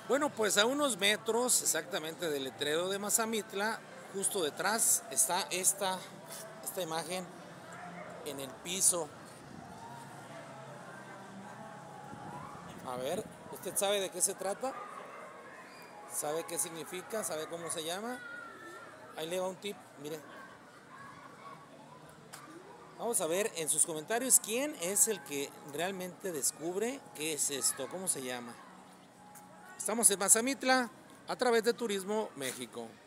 Bueno, pues a unos metros exactamente del letrero de Mazamitla, justo detrás está esta imagen en el piso. A ver, ¿usted sabe de qué se trata? ¿Sabe qué significa? ¿Sabe cómo se llama? Ahí le va un tip, mire. Vamos a ver en sus comentarios quién es el que realmente descubre qué es esto, cómo se llama. Estamos en Mazamitla a través de Turismo México.